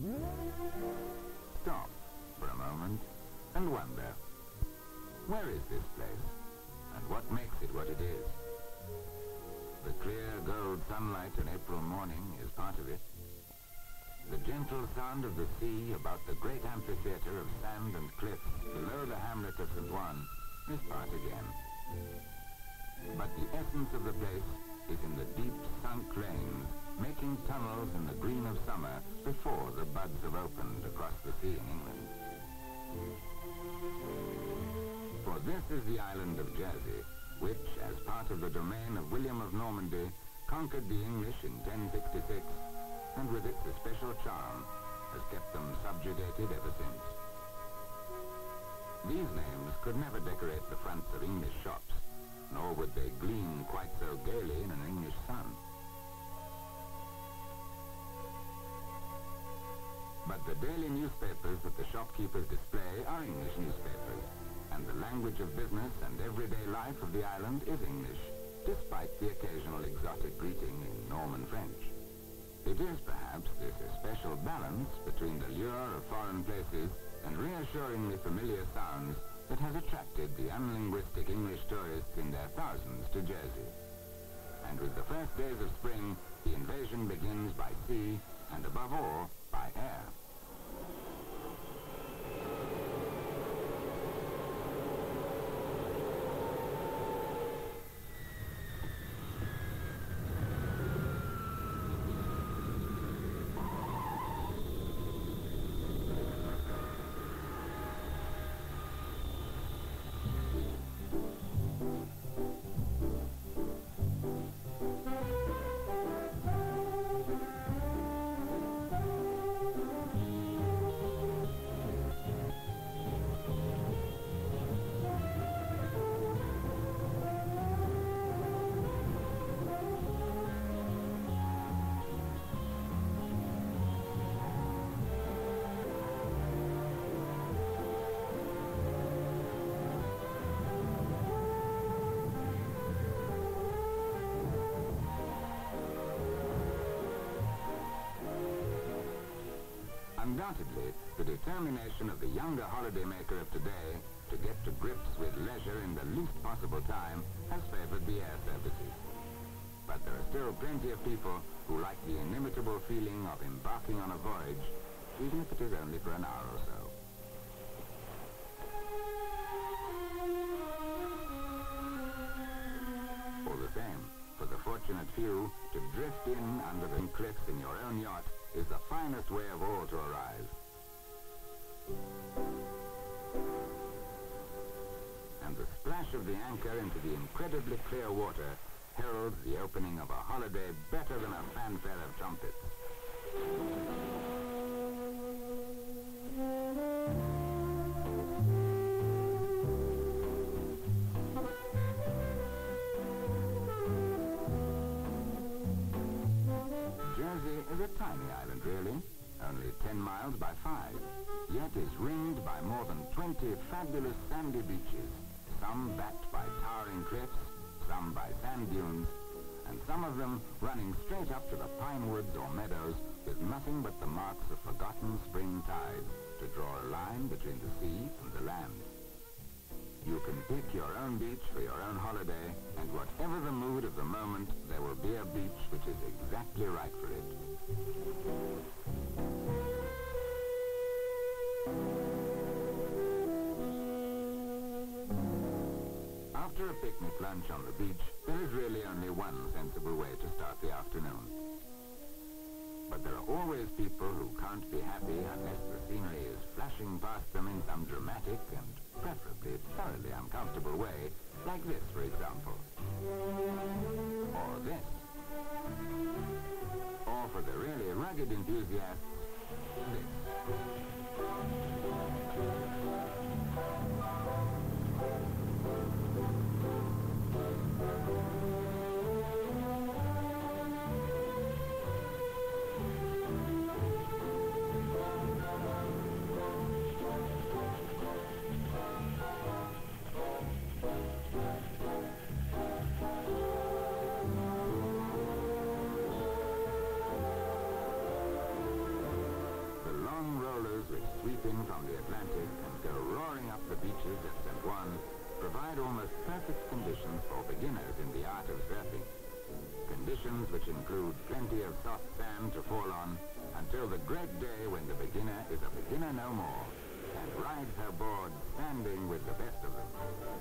Stop for a moment and wonder, where is this place and what makes it what it is? The clear gold sunlight on April morning is part of it. The gentle sound of the sea about the great amphitheater of sand and cliffs below the hamlet of St. Juan is part again. But the essence of the place is in the deep sunk lanes, making tunnels in the green of summer before the buds have opened across the sea in England. For this is the island of Jersey, which, as part of the domain of William of Normandy, conquered the English in 1066, and with its especial charm, has kept them subjugated ever since. These names could never decorate the fronts of English shops, nor would they gleam quite so gaily in an English sun. But the daily newspapers that the shopkeepers display are English newspapers, and the language of business and everyday life of the island is English, despite the occasional exotic greeting in Norman French. It is perhaps this especial balance between the lure of foreign places and reassuringly familiar sounds that has attracted the unlinguistic English tourists in their thousands to Jersey. And with the first days of spring, the invasion begins by sea and above all, by air. Undoubtedly, the determination of the younger holidaymaker of today to get to grips with leisure in the least possible time has favored the air services. But there are still plenty of people who like the inimitable feeling of embarking on a voyage, even if it is only for an hour or so. All the same, for the fortunate few, to drift in under the cliffs in your own yacht is the finest way of all to arrive. And the splash of the anchor into the incredibly clear water heralds the opening of a holiday better than a fanfare of trumpets. Jersey is a tiny island, really, only 10 miles by 5, yet is ringed by more than 20 fabulous sandy beaches, some backed by towering cliffs, some by sand dunes, and some of them running straight up to the pine woods or meadows with nothing but the marks of forgotten spring tides to draw a line between the sea and the land. You can pick your own beach for your own holiday, and whatever the mood of the moment, there will be a beach which is exactly right for it. After a picnic lunch on the beach, there is really only one sensible way to start the afternoon. But there are always people who can't be happy unless the scenery is flashing past them in some dramatic and preferably thoroughly uncomfortable way, like this, for example. Or this. Or for the really rugged enthusiasts, this. conditions which include plenty of soft sand to fall on, until the great day when the beginner is a beginner no more, and rides her board standing with the best of them.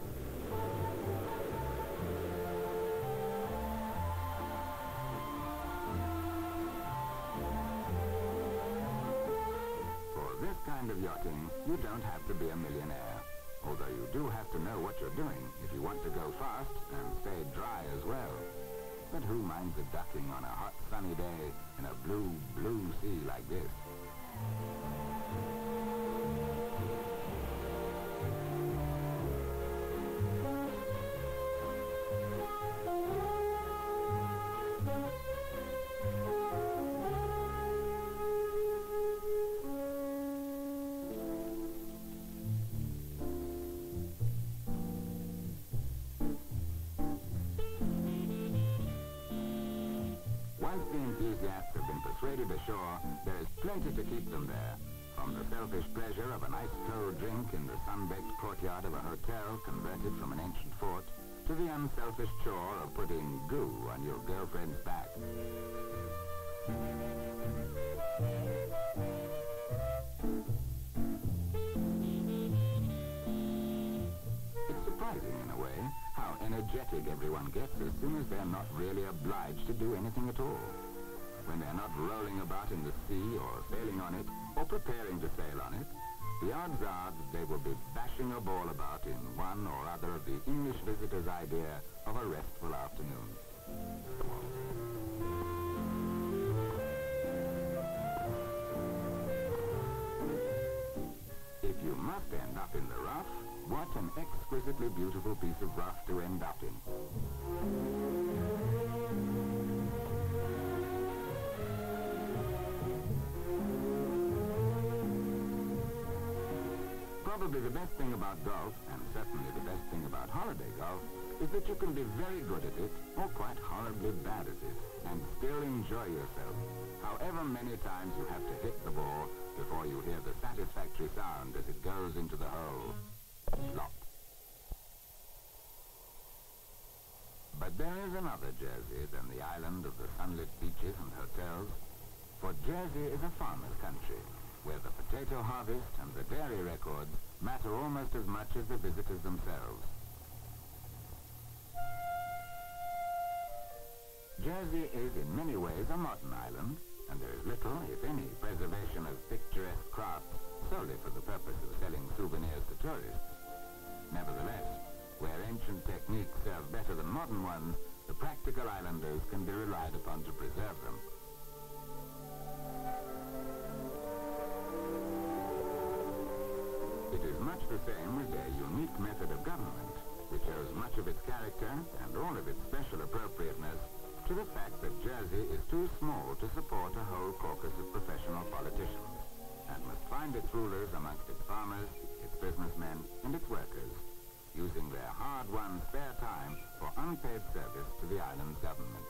For this kind of yachting, you don't have to be a millionaire, although you do have to know what you're doing if you want to go fast and stay dry as well. But who minds a ducking on a hot sunny day in a blue, blue sea like this? Once the enthusiasts have been persuaded ashore, there is plenty to keep them there. From the selfish pleasure of an ice-cold drink in the sun-baked courtyard of a hotel converted from an ancient fort, to the unselfish chore of putting goo on your girlfriend's back. It's surprising, in a way, how energetic everyone gets as soon as they're not really obliged to do anything at all. When they're not rolling about in the sea or sailing on it, or preparing to sail on it, the odds are that they will be bashing a ball about in one or other of the English visitor's idea of a restful afternoon. If you must end up in the rough, what an exquisitely beautiful piece of rough to end up in. Probably the best thing about golf, and certainly the best thing about holiday golf, is that you can be very good at it, or quite horribly bad at it, and still enjoy yourself, however many times you have to hit the ball before you hear the satisfactory sound as it goes into the hole. Plop. But there is another Jersey than the island of the sunlit beaches and hotels, for Jersey is a farmer's country, where the potato harvest and the dairy records matter almost as much as the visitors themselves. Jersey is in many ways a modern island, and there is little, if any, preservation of picturesque crafts solely for the purpose of selling souvenirs to tourists. Nevertheless, where ancient techniques serve better than modern ones, the practical islanders can be relied upon to preserve them. It is much the same with their unique method of government, which owes much of its character and all of its special appropriateness to the fact that Jersey is too small to support a whole caucus of professional politicians, and must find its rulers amongst its farmers, its businessmen, and its workers, using their hard-won spare time for unpaid service to the island's government.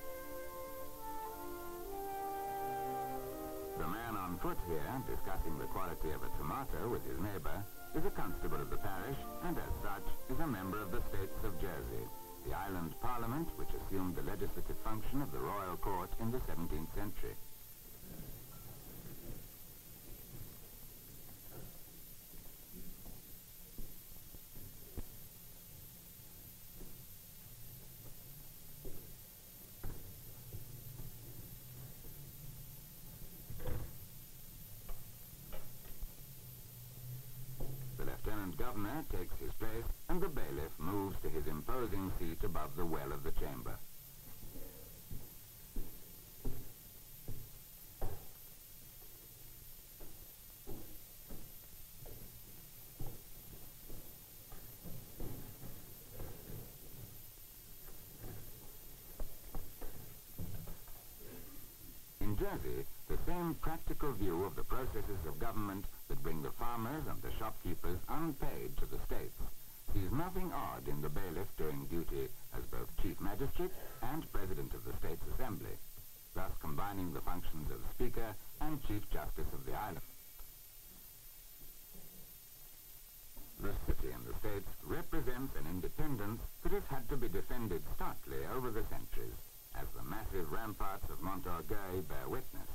The man on foot here, discussing the quality of a tomato with his neighbor, is a constable of the parish, and as such is a member of the States of Jersey, the island parliament which assumed the legislative function of the royal court in the 17th century. Governor takes his place, and the bailiff moves to his imposing seat above the well of the chamber. In Jersey, the same practical view of the processes of government that bring the farmers and the shopkeepers unpaid to the states sees nothing odd in the bailiff doing duty as both chief magistrate and president of the state's assembly, thus combining the functions of speaker and chief justice of the island. The city in the states represents an independence that has had to be defended stoutly over the centuries, as the massive ramparts of Montorgueil bear witness.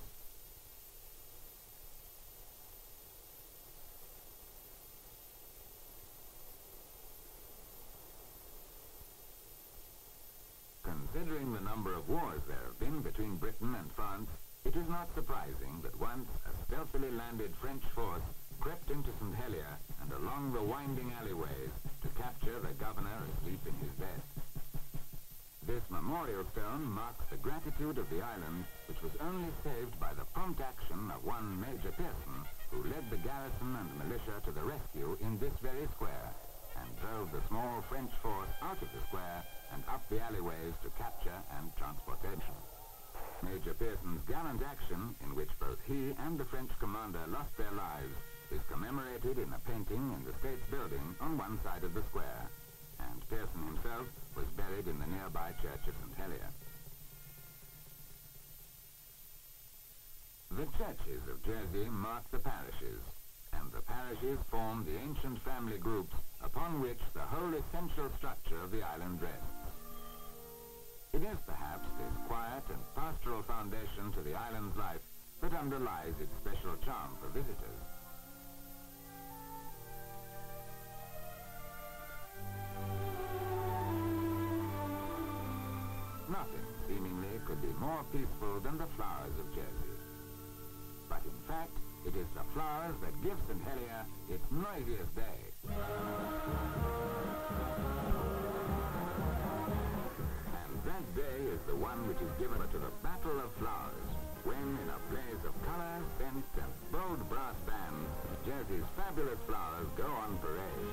Considering the number of wars there have been between Britain and France, it is not surprising that once a stealthily landed French force crept into St. Helier and along the winding alleyways to capture the governor asleep in his bed. This memorial stone marks the gratitude of the island, which was only saved by the prompt action of one Major Pearson, who led the garrison and militia to the rescue in this very square, and drove the small French force out of the square and up the alleyways to capture and transportation. Major Pearson's gallant action, in which both he and the French commander lost their lives, is commemorated in a painting in the States Building on one side of the square, and Pearson himself was buried in the nearby church of St. Helier. The churches of Jersey mark the parishes, and the parishes form the ancient family groups upon which the whole essential structure of the island rests. It is perhaps this quiet and pastoral foundation to the island's life that underlies its special charm for visitors. Nothing, seemingly, could be more peaceful than the flowers of Jersey. But in fact, it is the flowers that give St. Helier its noisiest day. And that day is the one which is given to the Battle of Flowers, when in a blaze of color, scent, and bold brass bands, Jersey's fabulous flowers go on parade.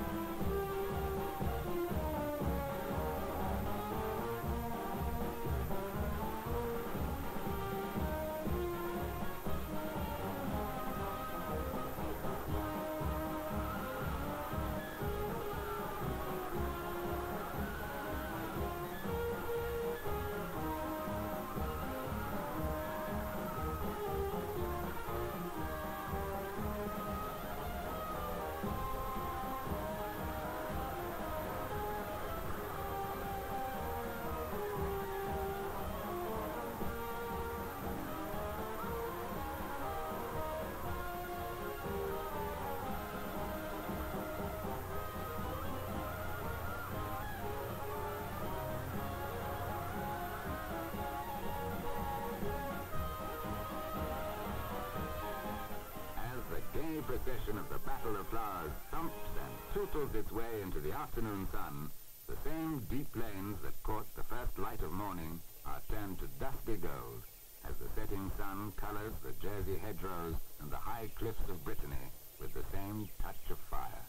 Procession of the Battle of Flowers thumps and tootles its way into the afternoon sun, the same deep lanes that caught the first light of morning are turned to dusty gold as the setting sun colors the Jersey hedgerows and the high cliffs of Brittany with the same touch of fire.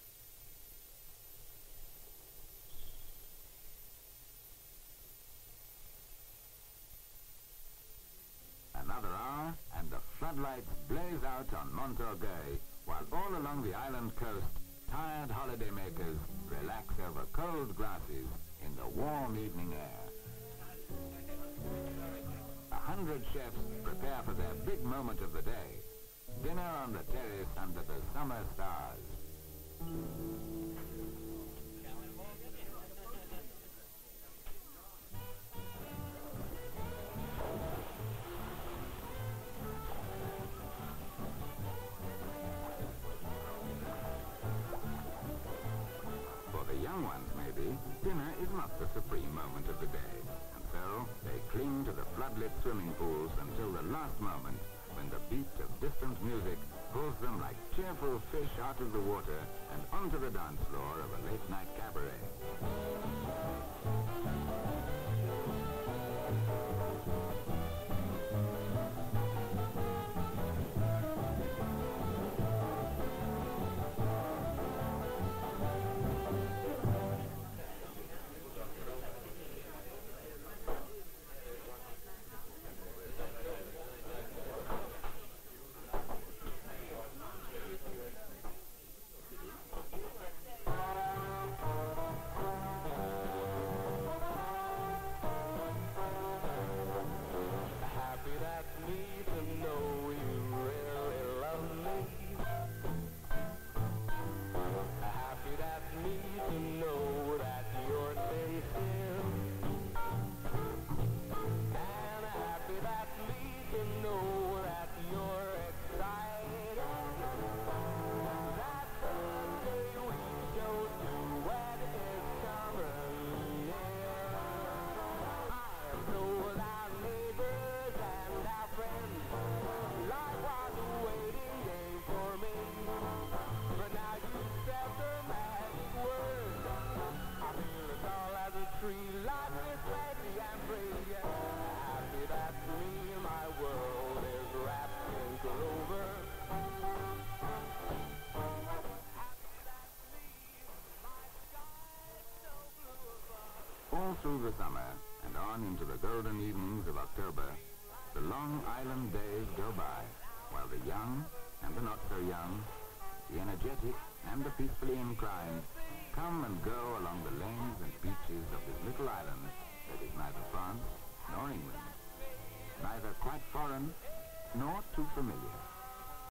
Another hour, and the floodlights blaze out on Montorgueil, while all along the island coast, tired holidaymakers relax over cold grasses in the warm evening air. 100 chefs prepare for their big moment of the day, dinner on the terrace under the summer stars. Young ones, maybe, dinner is not the supreme moment of the day, and so they cling to the floodlit swimming pools until the last moment, when the beat of distant music pulls them like cheerful fish out of the water and onto the dance floor of a late-night cabaret. summer and on into the golden evenings of October, the long island days go by, while the young and the not-so-young, the energetic and the peacefully inclined, come and go along the lanes and beaches of this little island that is neither France nor England, neither quite foreign nor too familiar.